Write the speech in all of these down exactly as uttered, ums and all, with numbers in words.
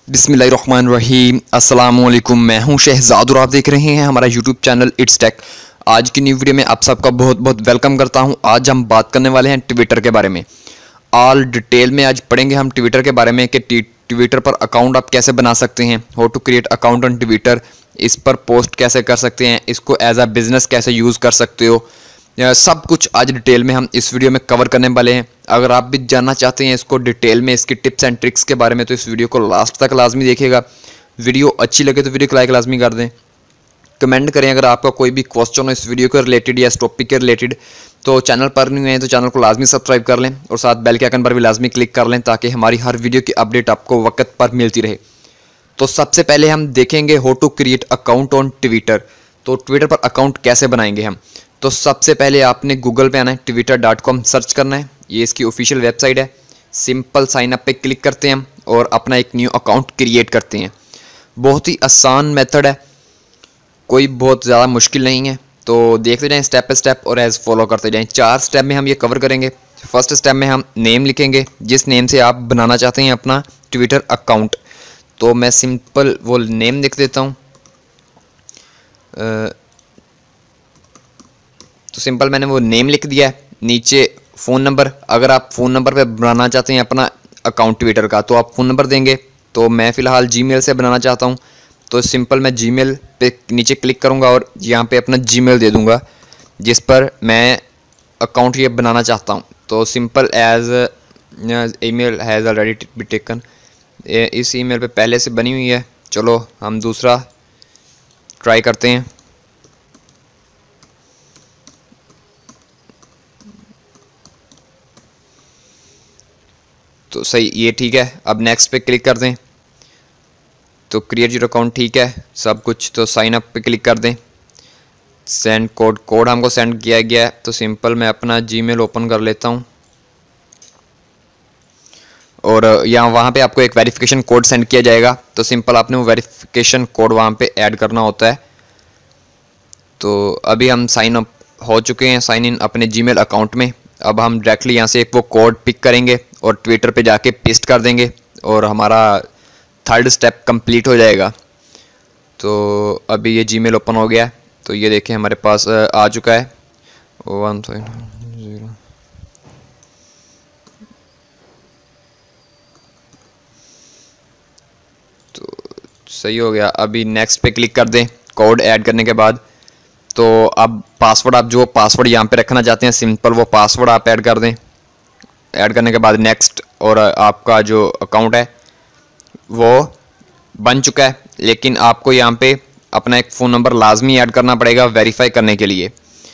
बिस्मिल्लाहिर्रहमानिर्रहीम अस्सलाम वालेकुम। मैं हूं शहजाद और आप देख रहे हैं हमारा यूट्यूब चैनल इट्स टेक। आज की न्यू वीडियो में आप सबका बहुत बहुत वेलकम करता हूं। आज हम बात करने वाले हैं ट्विटर के बारे में। ऑल डिटेल में आज पढ़ेंगे हम ट्विटर के बारे में कि ट्विटर पर अकाउंट आप कैसे बना सकते हैं, how to create account on Twitter, इस पर पोस्ट कैसे कर सकते हैं, इसको एज अ बिज़नेस कैसे यूज़ कर सकते हो, सब कुछ आज डिटेल में हम इस वीडियो में कवर करने वाले हैं। अगर आप भी जानना चाहते हैं इसको डिटेल में, इसकी टिप्स एंड ट्रिक्स के बारे में, तो इस वीडियो को लास्ट तक लाजमी देखिएगा। वीडियो अच्छी लगे तो वीडियो को लाइक लाजमी कर दें, कमेंट करें अगर आपका कोई भी क्वेश्चन हो इस वीडियो के रिलेटेड या इस टॉपिक के रिलेटेड। तो चैनल पर नहीं है तो चैनल को लाजमी सब्सक्राइब कर लें और साथ बेल के आइकन पर भी लाजमी क्लिक कर लें ताकि हमारी हर वीडियो की अपडेट आपको वक्त पर मिलती रहे। तो सबसे पहले हम देखेंगे how to create account on Twitter. तो ट्विटर पर अकाउंट कैसे बनाएंगे हम। तो सबसे पहले आपने गूगल पे आना है, ट्विटर डॉट कॉम सर्च करना है, ये इसकी ऑफिशियल वेबसाइट है। सिंपल साइन अप पे क्लिक करते हैं हम और अपना एक न्यू अकाउंट क्रिएट करते हैं। बहुत ही आसान मेथड है, कोई बहुत ज़्यादा मुश्किल नहीं है। तो देखते जाएं स्टेप बाय स्टेप और एज फॉलो करते जाएं। चार स्टेप में हम ये कवर करेंगे। फर्स्ट स्टेप में हम नेम लिखेंगे, जिस नेम से आप बनाना चाहते हैं अपना ट्विटर अकाउंट। तो मैं सिंपल वो नेम लिख देता हूँ। तो सिंपल मैंने वो नेम लिख दिया है। नीचे फ़ोन नंबर, अगर आप फ़ोन नंबर पे बनाना चाहते हैं अपना अकाउंट ट्विटर का तो आप फ़ोन नंबर देंगे। तो मैं फ़िलहाल जीमेल से बनाना चाहता हूँ तो सिंपल मैं जीमेल पे नीचे क्लिक करूँगा और यहाँ पे अपना जीमेल दे दूँगा जिस पर मैं अकाउंट ये बनाना चाहता हूँ। तो simple as email has already be taken, इस ईमेल पे पहले से बनी हुई है। चलो हम दूसरा ट्राई करते हैं। तो सही, ये ठीक है। अब नेक्स्ट पे क्लिक कर दें तो क्रिएट योर अकाउंट, ठीक है सब कुछ। तो साइन अप पे क्लिक कर दें। सेंड कोड, कोड हमको सेंड किया गया है। तो सिंपल मैं अपना जीमेल ओपन कर लेता हूँ और यहाँ वहाँ पे आपको एक वेरिफिकेशन कोड सेंड किया जाएगा। तो सिंपल आपने वो वेरिफिकेशन कोड वहाँ पे ऐड करना होता है। तो अभी हम साइन अप हो चुके हैं, साइन इन अपने जीमेल अकाउंट में। अब हम डायरेक्टली यहाँ से एक वो कोड पिक करेंगे और ट्विटर पे जाके पेस्ट कर देंगे और हमारा थर्ड स्टेप कंप्लीट हो जाएगा। तो अभी ये जीमेल ओपन हो गया है। तो ये देखें हमारे पास आ चुका है वन जीरो। तो सही हो गया। अभी नेक्स्ट पे क्लिक कर दें कोड ऐड करने के बाद। तो अब पासवर्ड, आप जो पासवर्ड यहाँ पे रखना चाहते हैं सिंपल वो पासवर्ड आप ऐड कर दें। ऐड करने के बाद नेक्स्ट, और आपका जो अकाउंट है वो बन चुका है। लेकिन आपको यहाँ पे अपना एक फ़ोन नंबर लाजमी ऐड करना पड़ेगा वेरीफाई करने के लिए।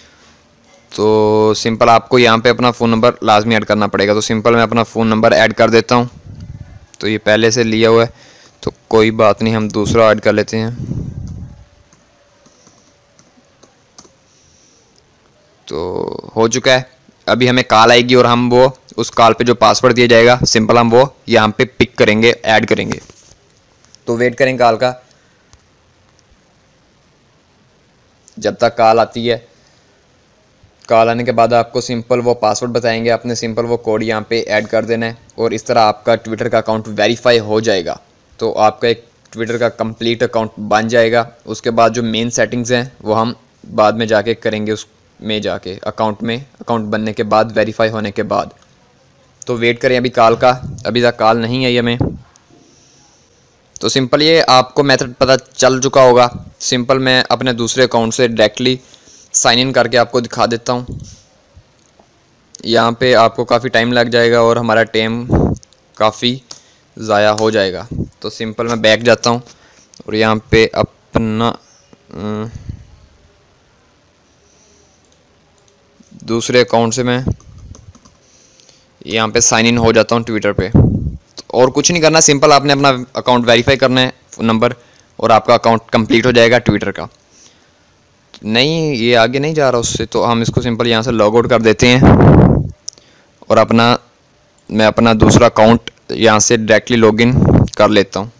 तो सिंपल आपको यहाँ पे अपना फ़ोन नंबर लाजमी ऐड करना पड़ेगा। तो सिंपल मैं अपना फ़ोन नंबर ऐड कर देता हूँ। तो ये पहले से लिया हुआ है तो कोई बात नहीं, हम दूसरा ऐड कर लेते हैं। तो हो चुका है। अभी हमें कॉल आएगी और हम वो उस कॉल पे जो पासवर्ड दिया जाएगा सिंपल हम वो यहाँ पे पिक करेंगे, ऐड करेंगे। तो वेट करें कॉल का, जब तक कॉल आती है। कॉल आने के बाद आपको सिंपल वो पासवर्ड बताएंगे, आपने सिंपल वो कोड यहाँ पे ऐड कर देना है और इस तरह आपका ट्विटर का अकाउंट वेरीफाई हो जाएगा। तो आपका एक ट्विटर का कंप्लीट अकाउंट बन जाएगा। उसके बाद जो मेन सेटिंग्स हैं वो हम बाद में जाके करेंगे, उस में जाके अकाउंट में अकाउंट बनने के बाद, वेरीफाई होने के बाद। तो वेट करें अभी कॉल का, अभी तक कॉल नहीं आई हमें। तो सिंपल ये आपको मेथड पता चल चुका होगा। सिंपल मैं अपने दूसरे अकाउंट से डायरेक्टली साइन इन करके आपको दिखा देता हूँ। यहाँ पे आपको काफ़ी टाइम लग जाएगा और हमारा टाइम काफ़ी ज़ाया हो जाएगा। तो सिंपल मैं बैक जाता हूँ और यहाँ पे अपना दूसरे अकाउंट से मैं यहाँ पे साइन इन हो जाता हूँ ट्विटर पे। और कुछ नहीं करना, सिंपल आपने अपना अकाउंट वेरीफाई करना है फ़ोन नंबर और आपका अकाउंट कंप्लीट हो जाएगा ट्विटर का। नहीं, ये आगे नहीं जा रहा उससे, तो हम इसको सिंपल यहाँ से लॉग आउट कर देते हैं और अपना मैं अपना दूसरा अकाउंट यहाँ से डायरेक्टली लॉगिन कर लेता हूँ।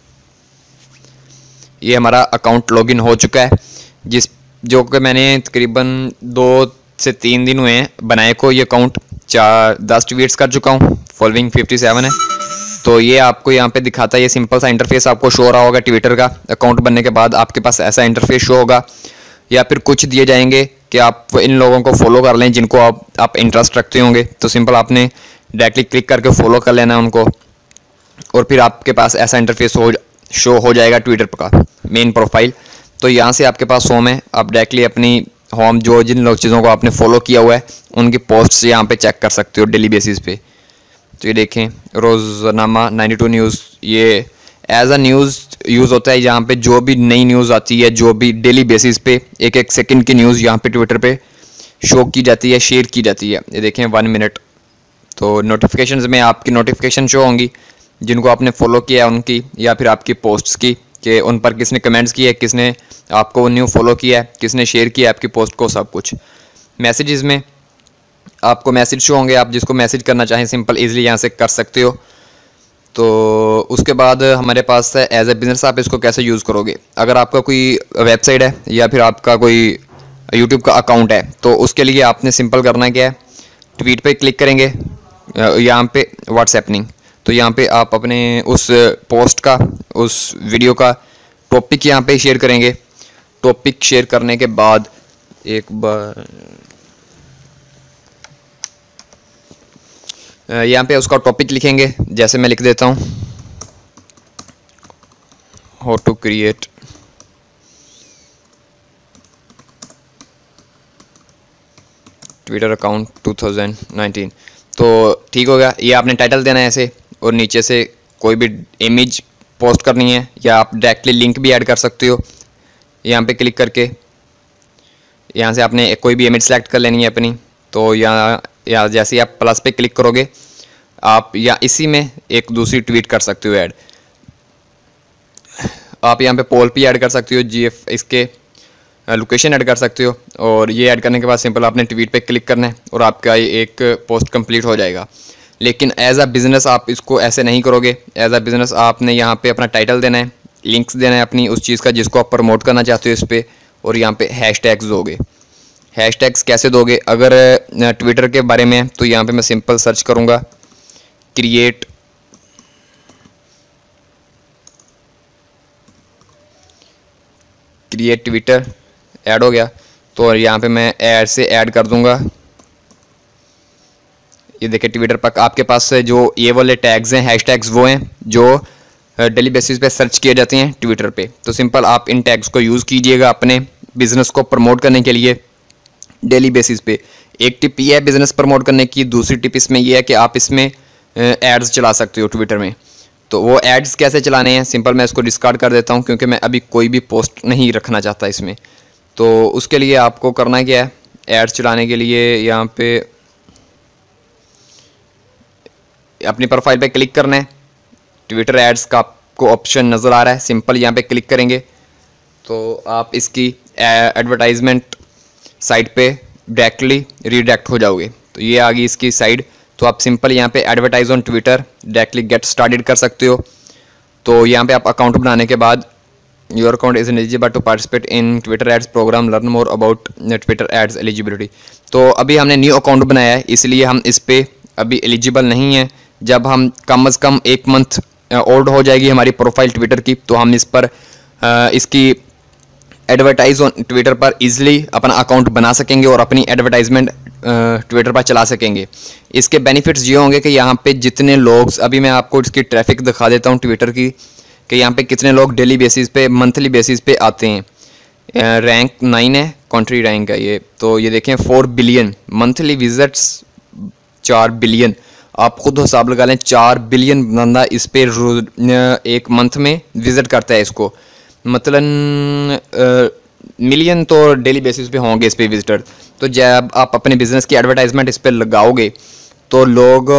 ये हमारा अकाउंट लॉगिन हो चुका है, जिस जो कि मैंने तकरीबन दो से तीन दिन हुए हैं बनाए को। ये अकाउंट चार दस ट्वीट्स कर चुका हूँ, फॉलोइंग फिफ्टी सेवन है। तो ये आपको यहाँ पे दिखाता है, ये सिंपल सा इंटरफेस आपको शो हो रहा होगा ट्विटर का। अकाउंट बनने के बाद आपके पास ऐसा इंटरफेस शो होगा, या फिर कुछ दिए जाएंगे कि आप इन लोगों को फॉलो कर लें जिनको आप आप इंटरेस्ट रखते होंगे। तो सिंपल आपने डायरेक्टली क्लिक करके फॉलो कर लेना है उनको, और फिर आपके पास ऐसा इंटरफेस हो शो हो जाएगा ट्विटर का मेन प्रोफाइल। तो यहाँ से आपके पास होम है, आप डायरेक्टली अपनी होम जो जिन लोग चीज़ों को आपने फॉलो किया हुआ है उनकी पोस्ट्स यहाँ पे चेक कर सकते हो डेली बेसिस पे। तो ये देखें रोज़नामा नाइन्टी टू न्यूज़, ये एज अ न्यूज़ यूज़ होता है। यहाँ पे जो भी नई न्यूज़ आती है, जो भी डेली बेसिस पे एक एक सेकंड की न्यूज़ यहाँ पे ट्विटर पे शो की जाती है, शेयर की जाती है। ये देखें वन मिनट। तो नोटिफिकेशंस में आपकी नोटिफिकेशन शो होंगी जिनको आपने फॉलो किया है उनकी, या फिर आपकी पोस्ट्स की कि उन पर किसने कमेंट्स किए, किसने आपको न्यू फॉलो किया है, किसने शेयर किया आपकी पोस्ट को, सब कुछ। मैसेजेस में आपको मैसेज शो होंगे, आप जिसको मैसेज करना चाहें सिंपल इजीली यहाँ से कर सकते हो। तो उसके बाद हमारे पास है एज ए बिज़नेस आप इसको कैसे यूज़ करोगे। अगर आपका कोई वेबसाइट है या फिर आपका कोई यूट्यूब का अकाउंट है, तो उसके लिए आपने सिंपल करना क्या है, ट्वीट पे क्लिक करेंगे, यहाँ पे व्हाट्सएपनिंग। तो यहाँ पे आप अपने उस पोस्ट का, उस वीडियो का टॉपिक यहाँ पे शेयर करेंगे। टॉपिक शेयर करने के बाद एक बार यहाँ पे उसका टॉपिक लिखेंगे, जैसे मैं लिख देता हूँ how to create Twitter account two thousand nineteen. तो ठीक हो गया, ये आपने टाइटल देना है ऐसे, और नीचे से कोई भी इमेज पोस्ट करनी है, या आप डायरेक्टली लिंक भी ऐड कर सकते हो। यहाँ पे क्लिक करके यहाँ से आपने कोई भी इमेज सेलेक्ट कर लेनी है अपनी। तो यहाँ या जैसे ही आप प्लस पे क्लिक करोगे, आप या इसी में एक दूसरी ट्वीट कर सकते हो ऐड। आप यहाँ पे पोल भी ऐड कर सकते हो, जी एफ इसके लोकेशन ऐड कर सकते हो, और ये ऐड करने के बाद सिंपल आपने ट्वीट पे क्लिक करना है और आपका एक पोस्ट कंप्लीट हो जाएगा। लेकिन एज अ बिज़नेस आप इसको ऐसे नहीं करोगे। एज अ बिज़नेस आपने यहाँ पे अपना टाइटल देना है, लिंक्स देना है अपनी उस चीज़ का जिसको आप प्रमोट करना चाहते हो इस पर, और यहाँ पे हैश टैग्स दोगे। हैश टैग्स कैसे दोगे, अगर ट्विटर के बारे में है तो यहाँ पे मैं सिंपल सर्च करूँगा क्रिएट क्रिएट ट्विटर, ऐड हो गया। तो यहाँ पे मैं ऐड से ऐड कर दूंगा। ये देखिए ट्विटर पर आपके पास जो ये वाले टैग्स हैं, हैश टैग्स, वो हैं जो डेली बेसिस पे सर्च किए जाते हैं ट्विटर पे। तो सिंपल आप इन टैग्स को यूज़ कीजिएगा अपने बिज़नेस को प्रमोट करने के लिए डेली बेसिस पे। एक टिप ये है बिज़नेस प्रमोट करने की, दूसरी टिप इसमें यह है कि आप इसमें एड्स चला सकते हो ट्विटर में। तो वो एड्स कैसे चलाने हैं, सिंपल मैं इसको डिस्कार्ड कर देता हूँ क्योंकि मैं अभी कोई भी पोस्ट नहीं रखना चाहता इसमें। तो उसके लिए आपको करना क्या है, एड्स चलाने के लिए यहाँ पे अपनी प्रोफाइल पे क्लिक करना है। ट्विटर एड्स का आपको ऑप्शन नज़र आ रहा है, सिंपल यहाँ पे क्लिक करेंगे तो आप इसकी एडवर्टाइजमेंट साइट पे डायरेक्टली रीडायरेक्ट हो जाओगे। तो ये आ गई इसकी साइड। तो आप सिंपल यहाँ पे advertise on Twitter directly get started कर सकते हो। तो यहाँ पे आप अकाउंट बनाने के बाद your account is eligible to participate in Twitter ads program, learn more about Twitter ads eligibility. तो अभी हमने न्यू अकाउंट बनाया है इसलिए हम इस पर अभी एलिजिबल नहीं है। जब हम कम अज़ कम एक मंथ ओल्ड हो जाएगी हमारी प्रोफाइल ट्विटर की, तो हम इस पर आ, इसकी एडवर्टाइज ऑन ट्विटर पर इजीली अपना अकाउंट बना सकेंगे और अपनी एडवर्टाइजमेंट ट्विटर पर चला सकेंगे। इसके बेनिफिट्स ये होंगे कि यहाँ पे जितने लोग, अभी मैं आपको इसकी ट्रैफिक दिखा देता हूँ ट्विटर की कि यहाँ पे कितने लोग डेली बेसिस पे, मंथली बेसिस पे आते हैं। रैंक नाइन है, कंट्री रैंक है ये। तो ये देखें फोर बिलियन मंथली विजिट्स, चार बिलियन। आप खुद हिसाब लगा लें, चार बिलियन बंदा इस पे एक मंथ में विजिट करता है इसको। मतलब मिलियन तो डेली बेसिस पे होंगे इस पे विजिटर। तो जब आप अपने बिजनेस की एडवर्टाइजमेंट इस पे लगाओगे तो लोग,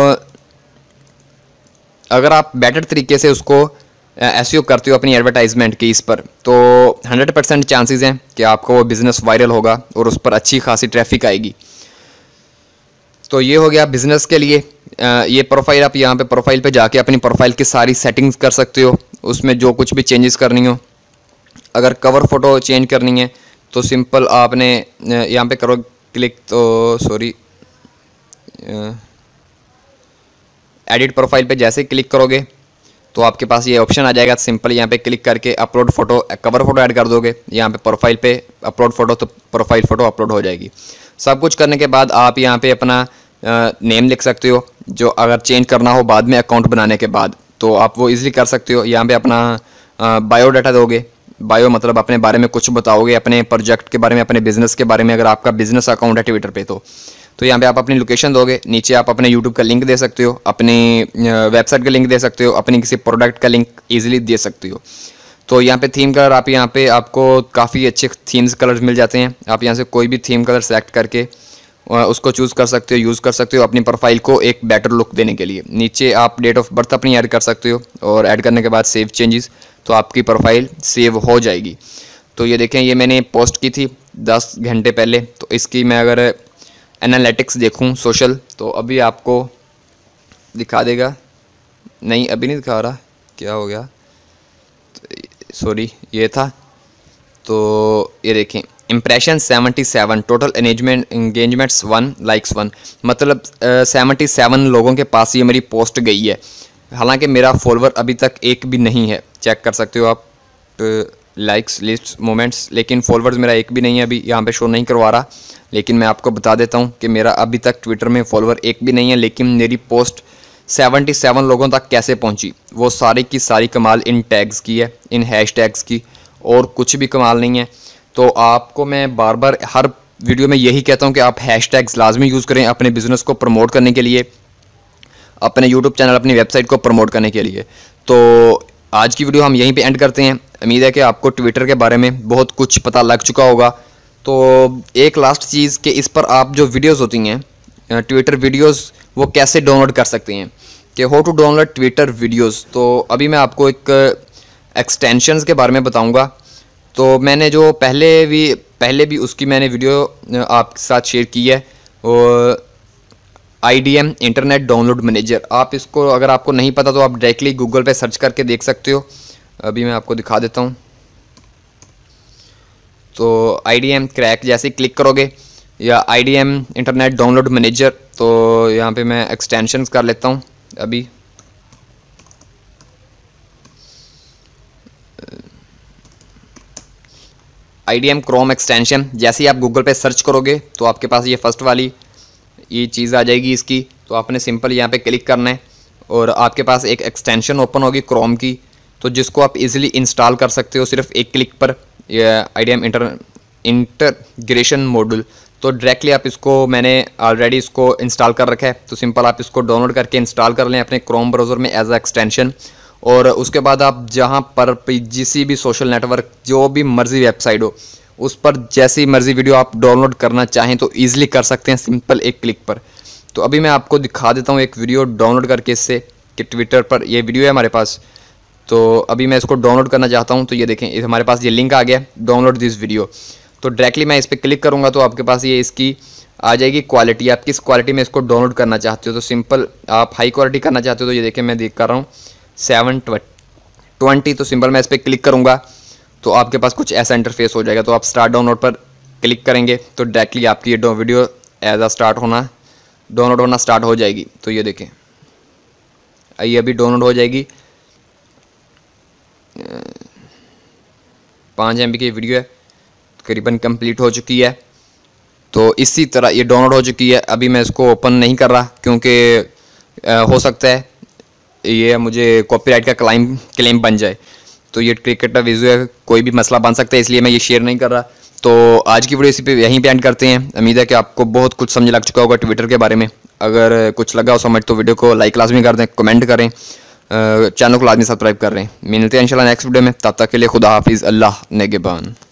अगर आप बेटर तरीके से उसको एसईओ करते हो अपनी एडवर्टाइजमेंट की इस पर, तो हंड्रेड परसेंट चांसेस हैं कि आपका वो बिज़नेस वायरल होगा और उस पर अच्छी खासी ट्रैफिक आएगी। तो ये हो गया बिज़नेस के लिए। ये प्रोफाइल, आप यहाँ पे प्रोफाइल पे जाके अपनी प्रोफाइल की सारी सेटिंग्स कर सकते हो, उसमें जो कुछ भी चेंजेस करनी हो। अगर कवर फ़ोटो चेंज करनी है तो सिंपल आपने यहाँ पे करो क्लिक, तो सॉरी एडिट प्रोफाइल पे जैसे क्लिक करोगे तो आपके पास ये ऑप्शन आ जाएगा। सिंपल यहाँ पे क्लिक करके upload photo, cover photo add कर दोगे। यहाँ पे प्रोफाइल पे अपलोड फ़ोटो, तो प्रोफाइल फ़ोटो अपलोड हो जाएगी। सब कुछ करने के बाद आप यहाँ पे अपना नेम लिख सकते हो, जो अगर चेंज करना हो बाद में अकाउंट बनाने के बाद तो आप वो ईज़िली कर सकते हो। यहाँ पे अपना बायोडाटा दोगे। बायो मतलब अपने बारे में कुछ बताओगे, अपने प्रोजेक्ट के बारे में, अपने बिज़नेस के बारे में, अगर आपका बिज़नेस अकाउंट है ट्विटर पे तो तो यहाँ पे आप अपनी लोकेशन दोगे। नीचे आप अपने यूट्यूब का लिंक दे सकते हो, अपनी वेबसाइट का लिंक दे सकते हो, अपनी किसी प्रोडक्ट का लिंक ईजिली दे सकते हो। तो यहाँ पे थीम कलर, आप यहाँ पे आपको काफ़ी अच्छे थीम्स कलर्स मिल जाते हैं। आप यहाँ से कोई भी थीम कलर सेलेक्ट करके उसको चूज़ कर सकते हो, यूज़ कर सकते हो अपनी प्रोफाइल को एक बेटर लुक देने के लिए। नीचे आप डेट ऑफ बर्थ अपनी ऐड कर सकते हो और ऐड करने के बाद सेव चेंजेस, तो आपकी प्रोफाइल सेव हो जाएगी। तो ये देखें, ये मैंने पोस्ट की थी दस घंटे पहले। तो इसकी मैं अगर एनालिटिक्स देखूं सोशल, तो अभी आपको दिखा देगा। नहीं, अभी नहीं दिखा रहा, क्या हो गया, सॉरी, ये था। तो ये देखें, impression seventy seven, total engagement engagements one, likes one, मतलब सेवेंटी सेवन लोगों के पास ये मेरी पोस्ट गई है। हालांकि मेरा फॉलोवर अभी तक एक भी नहीं है, चेक कर सकते हो आप लाइक्स लिस्ट मोमेंट्स, लेकिन फॉलोवर्स मेरा एक भी नहीं है, अभी यहाँ पे शो नहीं करवा रहा। लेकिन मैं आपको बता देता हूँ कि मेरा अभी तक ट्विटर में फॉलोवर एक भी नहीं है, लेकिन मेरी पोस्ट सेवेंटी सेवन लोगों तक कैसे पहुँची, वो सारी की सारी कमाल इन टैग्स की है, इन हैश टैग्स की, और कुछ भी कमाल नहीं है। तो आपको मैं बार बार हर वीडियो में यही कहता हूँ कि आप हैश टैग्स लाजमी यूज़ करें अपने बिज़नेस को प्रमोट करने के लिए, अपने यूट्यूब चैनल, अपनी वेबसाइट को प्रमोट करने के लिए। तो आज की वीडियो हम यहीं पे एंड करते हैं। उम्मीद है कि आपको ट्विटर के बारे में बहुत कुछ पता लग चुका होगा। तो एक लास्ट चीज़ कि इस पर आप जो वीडियोस होती हैं ट्विटर वीडियोस, वो कैसे डाउनलोड कर सकते हैं, कि how to download Twitter videos. तो अभी मैं आपको एक एक्सटेंशंस के बारे में बताऊंगा। तो मैंने जो पहले भी पहले भी उसकी मैंने वीडियो आपके साथ शेयर की है, और I D M internet download manager. आप इसको, अगर आपको नहीं पता तो आप डायरेक्टली गूगल पे सर्च करके देख सकते हो। अभी मैं आपको दिखा देता हूँ। तो आई डी एम क्रैक जैसे क्लिक करोगे, या I D M internet download manager, तो यहाँ पे मैं एक्सटेंशंस कर लेता हूँ। अभी I D M chrome extension, जैसे ही आप गूगल पे सर्च करोगे तो आपके पास ये फर्स्ट वाली ये चीज़ आ जाएगी इसकी। तो आपने सिंपल यहाँ पे क्लिक करना है और आपके पास एक एक्सटेंशन ओपन होगी क्रोम की, तो जिसको आप इजीली इंस्टॉल कर सकते हो सिर्फ एक क्लिक पर। I D M inter integration module, तो डायरेक्टली आप इसको, मैंने ऑलरेडी इसको इंस्टॉल कर रखा है, तो सिंपल आप इसको डाउनलोड करके इंस्टॉल कर लें अपने क्रोम ब्राउज़र में एज अ एक्सटेंशन। और उसके बाद आप जहाँ पर जिस भी सोशल नेटवर्क, जो भी मर्जी वेबसाइट हो, उस पर जैसी मर्जी वीडियो आप डाउनलोड करना चाहें तो ईज़िली कर सकते हैं सिंपल एक क्लिक पर। तो अभी मैं आपको दिखा देता हूँ एक वीडियो डाउनलोड करके इससे, कि ट्विटर पर ये वीडियो है हमारे पास। तो अभी मैं इसको डाउनलोड करना चाहता हूँ। तो ये देखें, हमारे पास ये लिंक आ गया, डाउनलोड दिस वीडियो। तो डायरेक्टली मैं इस पर क्लिक करूँगा तो आपके पास ये इसकी आ जाएगी क्वालिटी, आप किस क्वालिटी में इसको डाउनलोड करना चाहते हो। तो सिंपल आप हाई क्वालिटी करना चाहते हो तो ये देखें मैं देख कर रहा हूँ सेवन ट्वेंटी। तो सिंपल मैं इस पर क्लिक करूँगा तो आपके पास कुछ ऐसा इंटरफेस हो जाएगा। तो आप स्टार्ट डाउनलोड पर क्लिक करेंगे तो डायरेक्टली आपकी ये वीडियो एज आ स्टार्ट होना डाउनलोड होना स्टार्ट हो जाएगी। तो ये देखें, ये अभी डाउनलोड हो जाएगी। पाँच एम बी की वीडियो है, तकरीबन कंप्लीट हो चुकी है। तो इसी तरह ये डाउनलोड हो चुकी है। अभी मैं इसको ओपन नहीं कर रहा क्योंकि हो सकता है ये मुझे कॉपीराइट का क्लाइम क्लेम बन जाए। तो ये क्रिकेट का विजुअल कोई भी मसला बन सकता है, इसलिए मैं ये शेयर नहीं कर रहा। तो आज की वीडियो इसी पे यहीं पे एंड करते हैं। उम्मीद है कि आपको बहुत कुछ समझ लग चुका होगा ट्विटर के बारे में। अगर कुछ लगा हो समझ तो वीडियो को लाइक लाजमी कर दें, कमेंट करें, चैनल को लाजमी सब्सक्राइब कर रहे हैं। मिलते हैं इंशाल्लाह नेक्स्ट वीडियो में, तब तक के लिए खुदा हाफिज़, अल्लाह नेगेबान।